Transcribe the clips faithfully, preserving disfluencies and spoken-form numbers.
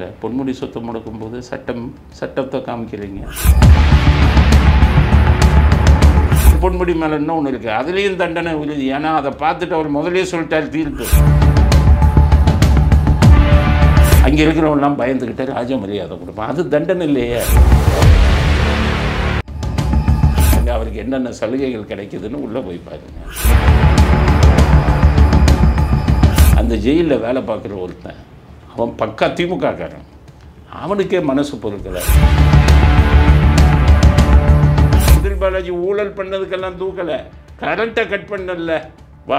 முடக்குனீங்கல்ல, பொன்முடி சொத்தை முடக்கும்போது சட்டம் சட்டத்தை காமிக்கிறீங்க. பொன்முடி மேலே இன்னும் ஒன்று இருக்குது, அதுலேயும் தண்டனை உறுதி. ஏன்னா அதை பார்த்துட்டு அவர் முதலே சொல்லிட்டார் தீர்ப்பு. அங்கே இருக்கிறவங்களாம் பயந்துக்கிட்டே ராஜ மரியாதை கொடுப்பான். அது தண்டனை இல்லையே. அங்கே அவருக்கு என்னென்ன சலுகைகள் கிடைக்குதுன்னு உள்ளே போய் பாருங்க. அந்த ஜெயிலில் வேலை பார்க்குற ஒருத்தன், அவன் பக்கா திமுக காரன், அவனுக்கே மனசு பொறுக்கலை. செந்தில் பாலாஜி ஊழல் பண்ணதுக்கெல்லாம் தூக்கலை, கரண்ட்டை கட் பண்ணல. வா,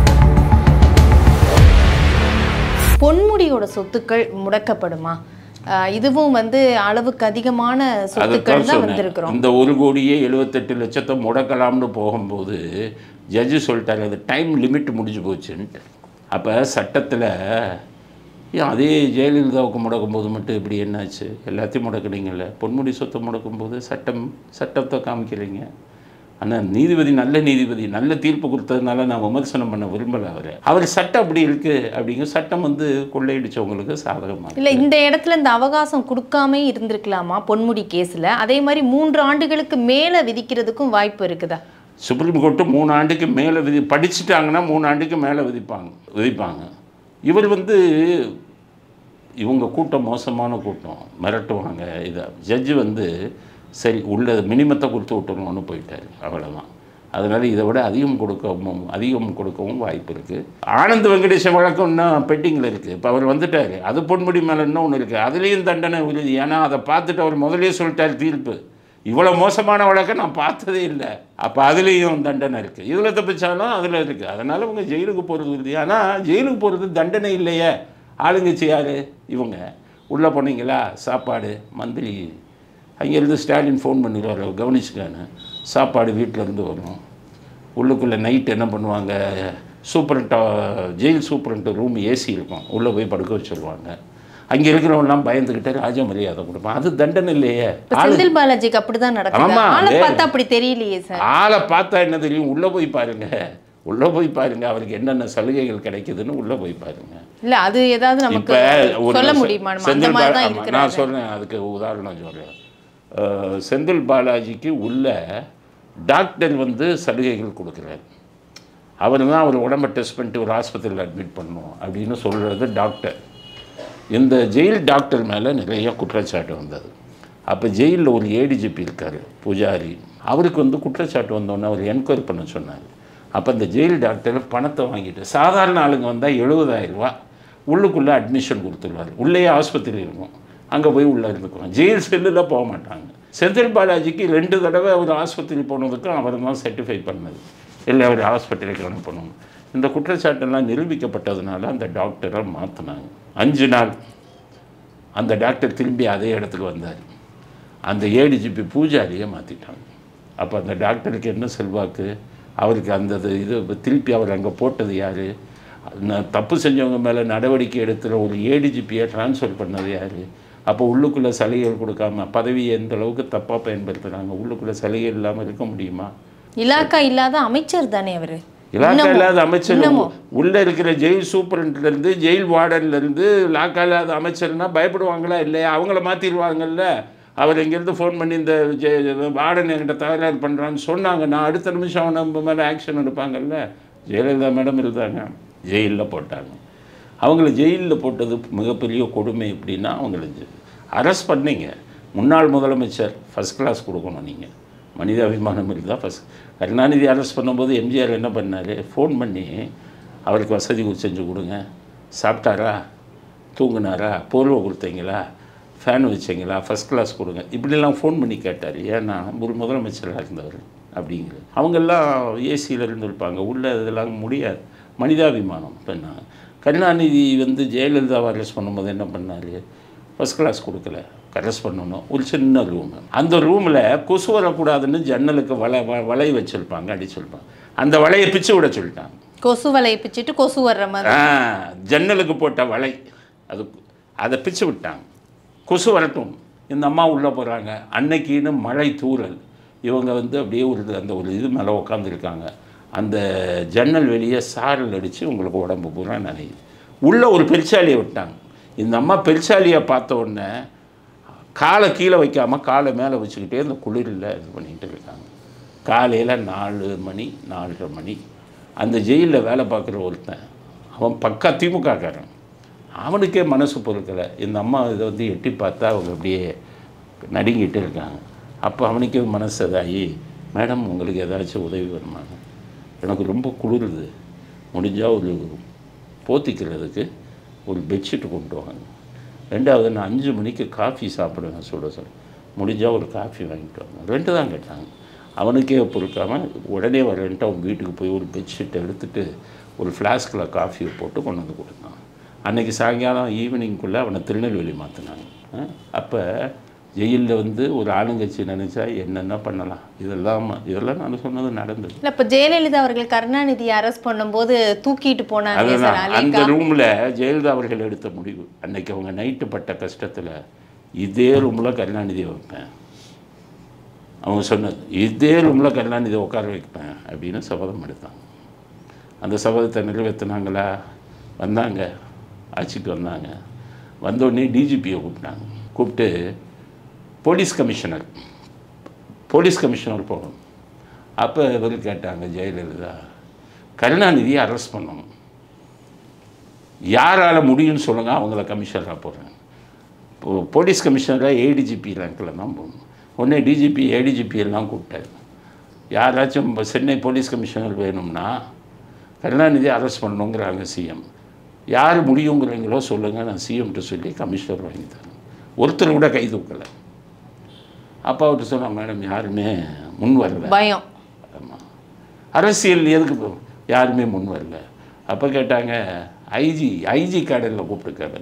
பொன்முடியோட சொத்துக்கள் முடக்கப்படுமா? இதுவும் வந்து அளவுக்கு அதிகமான சொத்துக்கள் தான் வந்திருக்கிறோம். இந்த ஒரு கோடியே எழுபத்தெட்டு லட்சத்தை முடக்கலாம்னு போகும்போது ஜட்ஜு சொல்லிட்டாரு அது டைம் லிமிட் முடிஞ்சு போச்சுன்ட்டு. அப்போ சட்டத்தில் அதே ஜெயலலிதாவுக்கு முடக்கும் போது மட்டும் இப்படி என்னாச்சு? எல்லாத்தையும் முடக்குனீங்கல்ல, பொன்முடி சொத்தை முடக்கும்போது சட்டம் சட்டத்தை காமிக்கிறீங்க. ஆனால் நீதிபதி நல்ல நீதிபதி நல்ல தீர்ப்பு கொடுத்ததுனால நான் விமர்சனம் பண்ண விரும்பலை. அவர் அவர் சட்டம் அப்படி இருக்குது அப்படிங்க. சட்டம் வந்து கொள்ளையடிச்சவங்களுக்கு சாதகமாக இல்லை. இந்த இடத்துல இந்த அவகாசம் கொடுக்காமே இருந்திருக்கலாமா பொன்முடி கேஸில்? அதே மாதிரி மூன்று ஆண்டுகளுக்கு மேலே விதிக்கிறதுக்கும் வாய்ப்பு இருக்குதா? சுப்ரீம் கோர்ட்டு மூணு ஆண்டுக்கு மேலே விதி படிச்சுட்டாங்கன்னா மூணு ஆண்டுக்கு மேலே விதிப்பாங்க விதிப்பாங்க இவர் வந்து இவங்க கூட்டம் மோசமான கூட்டம், மிரட்டுவாங்க. இதை ஜட்ஜு வந்து சரி உள்ள மினிமத்தை கொடுத்து விட்டுருவோன்னு போயிட்டார், அவ்வளோதான். அதனால் இதை விட அதிகம் கொடுக்கவும் அதிகம் கொடுக்கவும் வாய்ப்பு இருக்குது. ஆனந்த் வெங்கடேஷன் வழக்கம் இன்னும் பெட்டிங்கில் இருக்குது. இப்போ அவர் வந்துட்டார், அது பொன்முடி மேலே இன்னும் ஒன்று இருக்குது, அதுலேயும் தண்டனை உறுதி. ஏன்னா அதை பார்த்துட்டு அவர் முதலே சொல்லிட்டார் தீர்ப்பு. இவ்வளோ மோசமான வழக்கை நான் பார்த்ததே இல்லை. அப்போ அதுலேயும் தண்டனை இருக்குது. இதில் தப்பிச்சாலும் அதில் இருக்குது. அதனால் இவங்க ஜெயிலுக்கு போகிறது உறுதி. ஆனால் ஜெயிலுக்கு போகிறது தண்டனை இல்லையே. ஆளுங்கட்சி யார்? இவங்க. உள்ளே போனீங்களா, சாப்பாடு மந்திரி அங்கேருந்து ஸ்டாலின் ஃபோன் பண்ணிடுவார், கவனிச்சுக்கான்னு. சாப்பாடு வீட்டிலேருந்து வரும். உள்ளுக்குள்ளே நைட் என்ன பண்ணுவாங்க, சூப்பரண்ட்டா ஜெயில் சூப்பரண்ட்டு ரூம் ஏசி இருக்கும், உள்ளே போய் படுக்க வச்சுருவாங்க. அங்கே இருக்கிறவங்களாம் பயந்துக்கிட்டே ராஜ மரியாதை கொடுப்பான். அது தண்டனை இல்லையே. செந்தில் பாலாஜிக்கு அப்படிதான் நடக்கும். ஆளை பார்த்தா அப்படி தெரியலையே சார். ஆளை பார்த்தா என்ன தெரியும்? உள்ளே போய் பாருங்க, உள்ளே போய் பாருங்க அவருக்கு என்னென்ன சலுகைகள் கிடைக்குதுன்னு உள்ளே போய் பாருங்க. இல்லை அது ஏதாவது நமக்கு சொல்ல முடியுமா? செந்தில் பாலாஜி நான் சொல்கிறேன், அதுக்கு உதாரணம் சொல்கிறேன். செந்தில் பாலாஜிக்கு உள்ள டாக்டர் வந்து சலுகைகள் கொடுக்குறாரு. அவர் தான் அவர் உடம்பை டெஸ்ட் பண்ணிட்டு ஒரு ஆஸ்பத்திரியில் அட்மிட் பண்ணணும் அப்படின்னு சொல்கிறது டாக்டர். இந்த ஜெயில் டாக்டர் மேலே நிறைய குற்றச்சாட்டு வந்தது. அப்போ ஜெயிலில் ஒரு ஏடிஜிபி இருக்கார் பூஜாரி, அவருக்கு வந்து குற்றச்சாட்டு வந்தோன்னே அவர் என்கொயரி பண்ண சொன்னார். அப்போ இந்த ஜெயில் டாக்டர் பணத்தை வாங்கிட்டு சாதாரண ஆளுங்க வந்தால் எழுபதாயிரம் ரூபா உள்ளுக்குள்ளே அட்மிஷன் கொடுத்துருவார். உள்ளே ஆஸ்பத்திரி இருக்கும், அங்கே போய் உள்ளே இருந்துக்குவோம். ஜெயில் செல்லில் போக மாட்டாங்க. செந்தில் பாலாஜிக்கு ரெண்டு தடவை அவர் ஆஸ்பத்திரி போனதுக்கும் அவர் தான் சர்டிஃபை பண்ணது, இல்லை அவர் ஹாஸ்பிட்டலுக்கு அனுப்பணும். இந்த குற்றச்சாட்டெல்லாம் நிரூபிக்கப்பட்டதுனால அந்த டாக்டரை மாற்றினாங்க. அஞ்சு நாள் அந்த டாக்டர் திரும்பி அதே இடத்துக்கு வந்தார். அந்த ஏடிஜிபி பூஜாரியை மாற்றிட்டாங்க. அப்போ அந்த டாக்டருக்கு என்ன செல்வாக்கு? அவருக்கு அந்த இது திருப்பி அவர் அங்கே போட்டது யார்? தப்பு செஞ்சவங்க மேலே நடவடிக்கை எடுத்துகிற ஒரு ஏடிஜிபியை ட்ரான்ஸ்ஃபர் பண்ணது யார்? அப்போ உள்ளுக்குள்ளே சலுகைகள் கொடுக்காம பதவியை எந்த அளவுக்கு தப்பாக பயன்படுத்துகிறாங்க. உள்ளுக்குள்ளே சலுகை இல்லாமல் இருக்க முடியுமா? இலாக்கா இல்லாத அமைச்சர் தானே அவர். இலாக்கா இல்லாத அமைச்சர் உள்ளே இருக்கிற ஜெயில் சூப்பரண்ட்லேருந்து ஜெயில் வார்டன்லேருந்து லாக்கா இல்லாத அமைச்சர்னா பயப்படுவாங்களா இல்லையா? அவங்கள மாற்றிடுவாங்கல்ல. அவர் இங்கேருந்து ஃபோன் பண்ணி இந்த ஜெ வார்டன் என்கிட்ட தகராறு பண்ணுறான்னு சொன்னாங்க, நான் அடுத்த நிமிஷம் அவன் நம்ம மேலே ஆக்ஷன் எடுப்பாங்கல்ல. ஜெயலலிதா மேடம் இருந்தாங்க, ஜெயிலில் போட்டாங்க. அவங்கள ஜெயிலில் போட்டது மிகப்பெரிய கொடுமை. எப்படின்னா அவங்கள அரெஸ்ட் பண்ணிங்க. முன்னாள் முதலமைச்சர் ஃபஸ்ட் கிளாஸ் கொடுக்கணும். நீங்கள் மனிதாபிமானம் இருந்தால் ஃபஸ்ட். கருணாநிதி அரெஸ்ட் பண்ணும்போது எம்ஜிஆர் என்ன பண்ணார்? ஃபோன் பண்ணி அவருக்கு வசதி செஞ்சு கொடுங்க, சாப்பிட்டாரா, தூங்குனாரா, போர்வை கொடுத்தீங்களா, ஃபேன் வச்சிங்களா, ஃபஸ்ட் கிளாஸ் கொடுங்க, இப்படிலாம் ஃபோன் பண்ணி கேட்டார். ஏன்னா ஒரு முதலமைச்சராக இருந்தவர் அப்படிங்கிறது. அவங்கெல்லாம் ஏசியில் இருந்திருப்பாங்க, உள்ளே இதெல்லாம் முடியாது. மனிதாபிமானம் பண்ணாங்க. கருணாநிதி வந்து ஜெயலலிதாவை அரெஸ்ட் பண்ணும்போது என்ன பண்ணார்? ஃபஸ்ட் கிளாஸ் கொடுக்கல, அரெஸ்ட் பண்ணணும். ஒரு சின்ன ரூமு, அந்த ரூமில் கொசு வரக்கூடாதுன்னு ஜன்னலுக்கு வலை வலை வச்சுருப்பாங்க, அடிச்சுருப்பாங்க. அந்த வலையை பிச்சு விட சொல்லிட்டாங்க. கொசு வலையை பிச்சுட்டு கொசு வர்ற மாதிரி. ஆ ஜன்னலுக்கு போட்ட வலை அது அதை பிச்சு விட்டாங்க. கொசு வரட்டும். இந்த அம்மா உள்ளே போகிறாங்க. அன்னைக்குன்னு மழை தூறல். இவங்க வந்து அப்படியே ஒரு அந்த ஒரு இது மேலே உட்காந்துருக்காங்க. அந்த ஜன்னல் வெளியே சாரல் அடித்து உங்களுக்கு உடம்பு பூரா நனையுது. உள்ளே ஒரு பெருச்சாலியை விட்டாங்க. இந்த அம்மா பெருசாலியாக பார்த்த உடனே காலை கீழே வைக்காமல் காலை மேலே வச்சுக்கிட்டே இந்த குளிரில் இது பண்ணிகிட்டு இருக்காங்க. காலையில் நாலு மணி நாலரை மணி அந்த ஜெயிலில் வேலை பார்க்குற ஒருத்தன், அவன் பக்கா திமுகக்காரன், அவனுக்கே மனசு பொறுக்கலை. இந்த அம்மா இதை வந்து எட்டி பார்த்தா அவங்க அப்படியே நடுங்கிட்டு இருக்காங்க. அப்போ அவனுக்கே மனசு இதாகி, மேடம் உங்களுக்கு ஏதாச்சும் உதவி வருமாங்க, எனக்கு ரொம்ப குளிருது, முடிஞ்சால் ஒரு போத்திக்கிறதுக்கு ஒரு பெட்ஷீட்டு கொண்டு வாங்க. ரெண்டாவது நான் அஞ்சு மணிக்கு காஃபி சாப்பிடுவேன் சுட சொல்ல, முடிஞ்சால் ஒரு காஃபி வாங்கிட்டு வாங்க. ரெண்டு தான் கேட்டாங்க. அவனுக்கே பொறுக்காமல் உடனே வரேன்ட்டு அவன் வீட்டுக்கு போய் ஒரு பெட்ஷீட்டை எடுத்துகிட்டு ஒரு ஃப்ளாஸ்கில் காஃபியை போட்டு கொண்டு வந்து கொடுத்தான். அன்றைக்கி சாயங்காலம் ஈவினிங்குள்ளே அவனை திருநெல்வேலி மாற்றினாங்க. அப்போ ஜெயிலில் வந்து ஒரு ஆளுங்கட்சி நினச்சா என்னென்ன பண்ணலாம். இதெல்லாம் இதெல்லாம் நான் சொன்னது நடந்தது. இல்லை, இப்போ ஜெயலலிதா அவர்கள் கருணாநிதியை அரெஸ்ட் பண்ணும்போது தூக்கிட்டு போனாங்க. அதுதான் அந்த ரூமில் ஜெயலலிதா அவர்கள் எடுத்த முடிவு. அன்னைக்கு அவங்க நைட்டு பட்ட கஷ்டத்தில் இதே ரூமில் கருணாநிதியை வைப்பேன், அவங்க சொன்னது இதே ரூமில் கருணாநிதியை உட்கார வைப்பேன் அப்படின்னு சபதம் எடுத்தாங்க. அந்த சபதத்தை நிறைவேற்றினாங்களா? வந்தாங்க, ஆட்சிக்கு வந்தாங்க. வந்தோடனே டிஜிபியை கூப்பிட்டாங்க. கூப்பிட்டு போலீஸ் கமிஷனர் போலீஸ் கமிஷனர் போகணும். அப்போ இவர் கேட்டாங்க ஜெயலலிதா, கருணாநிதியை அரெஸ்ட் பண்ணணும், யாரால் முடியும்னு சொல்லுங்கள், அவங்கள கமிஷனராக போடுறேன். இப்போ போலீஸ் கமிஷனராக ஏடிஜிபி ரேங்கில் தான் போகணும். உடனே டிஜிபி ஏடிஜிபி எல்லாம் கூப்பிட்டாரு. யாராச்சும் சென்னை போலீஸ் கமிஷனர் வேணும்னா கருணாநிதி அரெஸ்ட் பண்ணணுங்கிறாங்க சிஎம், யார் முடியுங்கிறீங்களோ சொல்லுங்கள், நான் சிஎம்கிட்ட சொல்லி கமிஷனர் வாங்கி தரேன். ஒருத்தர் கூட கை தூக்கலை. அப்பா அவர்கிட்ட சொன்னாங்க, மேடம் யாருமே முன் வரல, பயம். ஆமாம், அரசியல் எதுக்கு யாருமே முன் வரல. அப்போ கேட்டாங்க ஐஜி ஐஜி கார்டில் கூப்பிட்டுருக்காரு.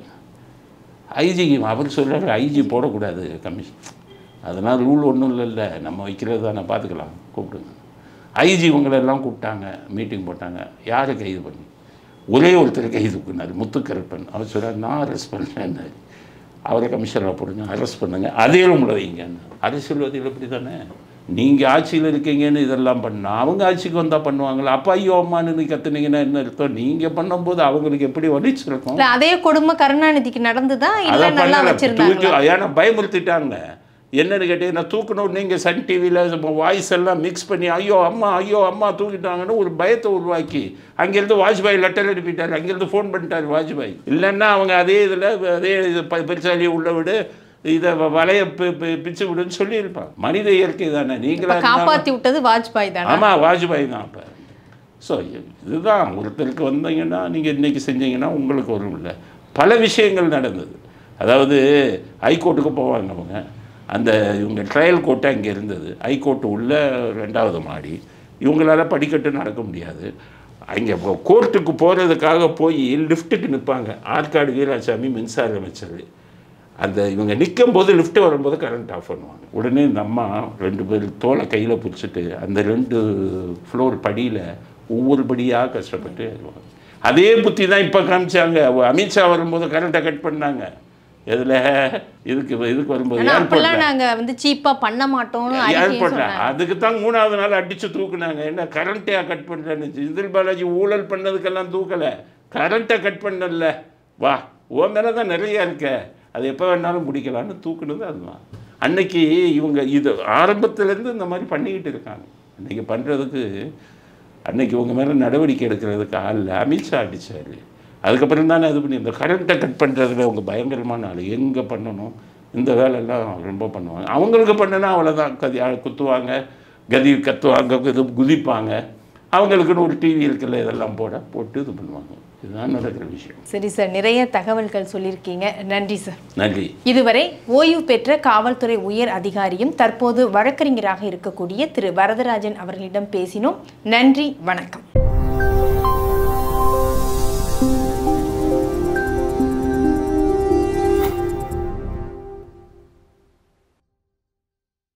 ஐஜி அவர் சொல்கிறார் ஐஜி போடக்கூடாது கமிஷன், அதனால் ரூல் ஒன்றும் இல்லைல்ல, நம்ம வைக்கிறது தானே, பார்த்துக்கலாம், கூப்பிடுங்க. ஐஜி இவங்களெல்லாம் கூப்பிட்டாங்க, மீட்டிங் போட்டாங்க. யாரை கைது பண்ணி? ஒரே ஒருத்தர் கைது பண்ணார், முத்துக்கருப்பன். அவர் சொல்கிறார் நான் அரெஸ்ட் பண்ணேன்னாரு. அவரை கமிஷனராக போடுங்க, அரெஸ்ட் பண்ணுங்க, அதே ரூமில் வைங்கன்னு. அரசியல்வாதிகள் எப்படி தானே, நீங்கள் ஆட்சியில் இருக்கீங்கன்னு இதெல்லாம் பண்ணால் அவங்க ஆட்சிக்கு வந்தால் பண்ணுவாங்களா? அப்போ ஐயோ அம்மானு கற்றுனீங்கன்னா என்ன அர்த்தம்? நீங்கள் பண்ணும்போது அவங்களுக்கு எப்படி வலிச்சிருக்கும்? அதே கொடுமை கருணாநிதிக்கு நடந்துதான். அதை பண்ண ஏன்னா பயமுறுத்திட்டாங்க. என்னென்னு கேட்டீங்கன்னா தூக்கணும், நீங்கள் சன் டிவியில் வாய்ஸ் எல்லாம் மிக்ஸ் பண்ணி ஐயோ அம்மா ஐயோ அம்மா தூக்கிட்டாங்கன்னு ஒரு பயத்தை உருவாக்கி அங்கேருந்து வாஜ்பாய் லெட்டர் எழுப்பிட்டார், அங்கேருந்து ஃபோன் பண்ணிட்டார் வாஜ்பாய். இல்லைன்னா அவங்க அதே இதில் அதே இது பெருசாலியை உள்ள விடு, இதை வலைய பிச்சு விடுன்னு சொல்லியிருப்பாங்க. மனித இயற்கை தானே, நீங்களா காப்பாற்றி விட்டது வாஜ்பாய் தானே? ஆமாம், வாஜ்பாய் தான். அப்போ ஸோ இதுதான், ஒருத்தருக்கு வந்தீங்கன்னா நீங்கள் இன்றைக்கி செஞ்சீங்கன்னா உங்களுக்கு வரும். இல்லை, பல விஷயங்கள் நடந்தது. அதாவது ஹைகோர்ட்டுக்கு போவாங்க அவங்க, அந்த இவங்க ட்ரையல் கோர்ட்டு அங்கே இருந்தது, ஹைகோர்ட்டு உள்ள ரெண்டாவது மாடி, இவங்களால படிக்கட்டு நடக்க முடியாது. அங்கே கோர்ட்டுக்கு போகிறதுக்காக போய் லிஃப்ட்டுக்கு நிற்பாங்க. ஆற்காடு வீராசாமி மின்சார அமைச்சர், அந்த இவங்க நிற்கும் போது லிஃப்ட்டு வரும்போது கரண்ட் ஆஃப் பண்ணுவாங்க. உடனே இந்த அம்மா ரெண்டு பேர் தோலை கையில் பிடிச்சிட்டு அந்த ரெண்டு ஃப்ளோர் படியில் ஒவ்வொரு படியாக கஷ்டப்பட்டு ஏறுவாங்க. அதே புத்தி தான் இப்போ காமிச்சாங்க. அமித்ஷா வரும்போது கரண்ட்டை கட் பண்ணாங்க. எதில் இதுக்கு இதுக்கு வரும்போது ஏர்போர்ட்டில் நாங்கள் வந்து சீப்பாக பண்ண மாட்டோம்னு ஏர்போர்ட்டில் அதுக்கு தான் மூணாவது நாள் அடித்து தூக்குனாங்க. என்ன கரண்ட்டே கட் பண்ணுறேன்னு. செந்தில் பாலாஜி ஊழல் பண்ணதுக்கெல்லாம் தூக்கலை, கரண்ட்டை கட் பண்ணல, வா ஓ மேலே தான் நிறையா இருக்க, அது எப்போ வேணாலும் பிடிக்கலான்னு தூக்குனது அதுதான். அன்னைக்கு இவங்க இது ஆரம்பத்துலேருந்து இந்த மாதிரி பண்ணிக்கிட்டு இருக்காங்க. அன்றைக்கி பண்ணுறதுக்கு அன்றைக்கி உங்கள் மேலே நடவடிக்கை எடுக்கிறதுக்கு ஆள் அமித்ஷா அடித்தார். அதுக்கப்புறம் தானே இது பண்ணி இந்த கரண்ட்டை கட் பண்ணுறதுல அவங்க பயங்கரமான ஆள். எங்கே பண்ணணும் இந்த வேலையெல்லாம் ரொம்ப பண்ணுவாங்க. அவங்களுக்கு பண்ணுனா அவ்வளோதான், கதி குத்துவாங்க, கதி கத்துவாங்க, இது குதிப்பாங்க. அவங்களுக்குன்னு ஒரு டிவி இருக்குல்ல, இதெல்லாம் போட போட்டு இது பண்ணுவாங்க. இதுதான் நடக்கிற விஷயம். சரி சார், நிறைய தகவல்கள் சொல்லியிருக்கீங்க, நன்றி சார். நன்றி. இதுவரை ஓய்வு பெற்ற காவல்துறை உயர் அதிகாரியும் தற்போது வழக்கறிஞராக இருக்கக்கூடிய திரு வரதராஜன் அவர்களிடம் பேசினோம். நன்றி, வணக்கம்.